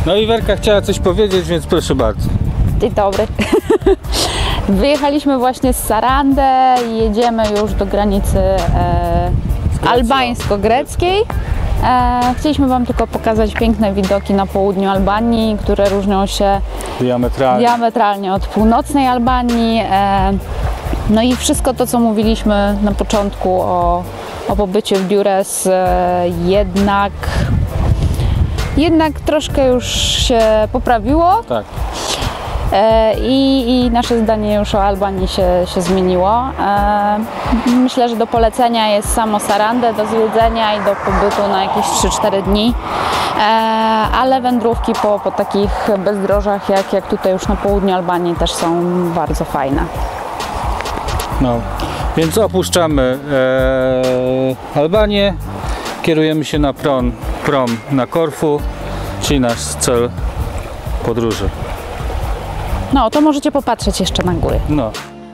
No i Werka chciała coś powiedzieć, więc proszę bardzo. Dzień dobry. Wyjechaliśmy właśnie z Sarande i jedziemy już do granicy albańsko-greckiej. Chcieliśmy Wam tylko pokazać piękne widoki na południu Albanii, które różnią się diametralnie od północnej Albanii. No i wszystko to, co mówiliśmy na początku o pobycie w Durrës, jednak troszkę już się poprawiło. Tak. I nasze zdanie już o Albanii się zmieniło. Myślę, że do polecenia jest samo Sarande do zwiedzenia i do pobytu na jakieś 3-4 dni, ale wędrówki po takich bezdrożach jak tutaj już na południu Albanii też są bardzo fajne. No, więc opuszczamy Albanię, kierujemy się na prom na Korfu, czyli nasz cel podróży. No, to możecie popatrzeć jeszcze na góry. No.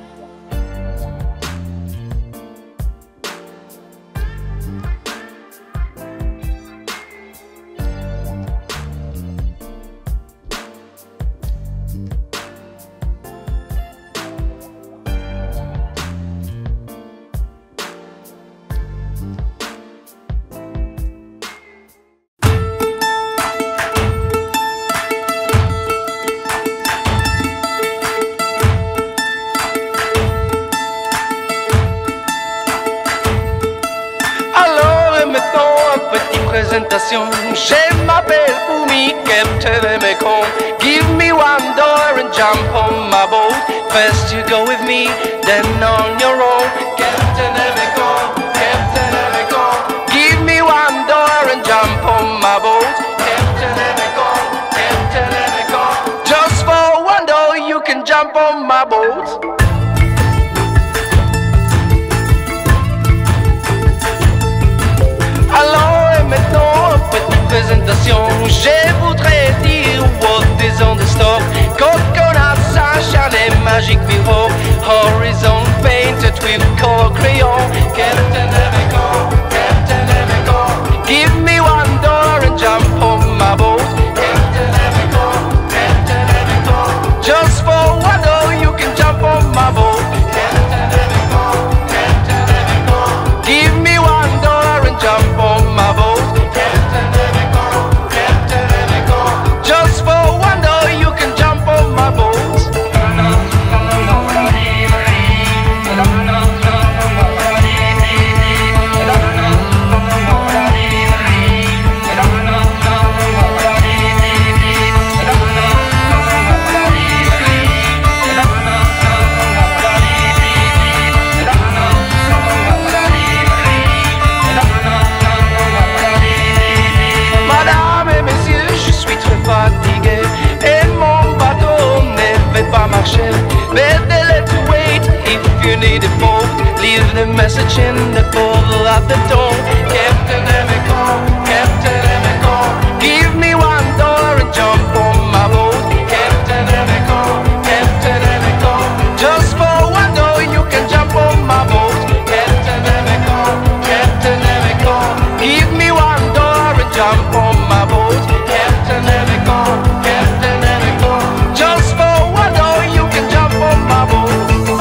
Je m'appelle Fumi, Captain Emekon. Give me one door and jump on my boat. First you go with me, then on your own. Captain Emekon, Captain Emekon. Give me one door and jump on my boat. Captain Emekon, Captain Emekon. Just for one door you can jump on my boat. Je voudrais dire what is on the stove. Coconut, sunshine and magic before. Horizon painted with color crayon. Captain Emekon, Captain Emekon. Give me one door and jump on my boat. Captain Emekon, Captain Emekon. Just for one door you can jump on my boat. Captain Emekon, Captain Emekon. Give me one door and jump on my boat. Leave the message in the bottle at the door. Captain Emekon, Captain Emekon. Give me $1 and jump on my boat. Captain Emekon, Captain Emekon. Just for $1 you can jump on my boat. Captain Emekon, Captain Emekon. Give me $1 and jump on my boat. Captain Emekon, Captain Emekon. Just for $1 you can jump on my boat.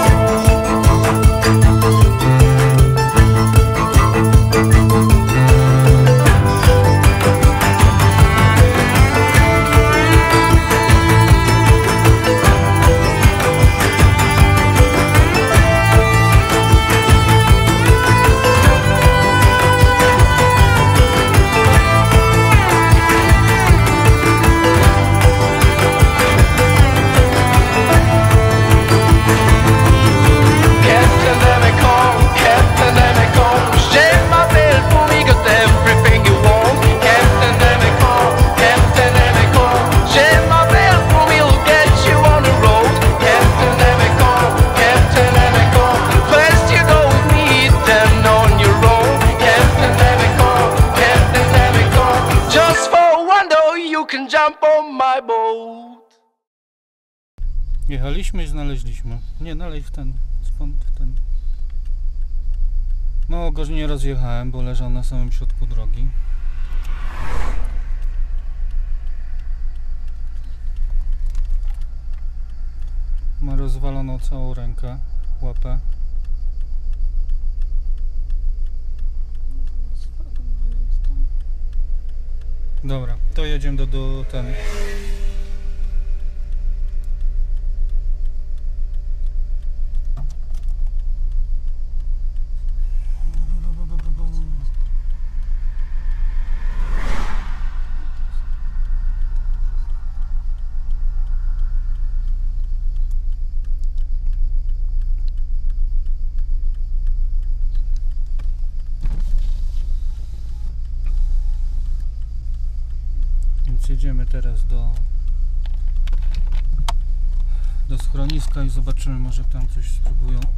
Jechaliśmy i znaleźliśmy. Nie, dalej w ten. Skąd ten? Mało go nie rozjechałem, bo leżał na samym środku drogi. Ma rozwaloną całą rękę, łapę. Dobra, to jedziemy do ten. Więc jedziemy teraz do schroniska i zobaczymy, może tam coś spróbują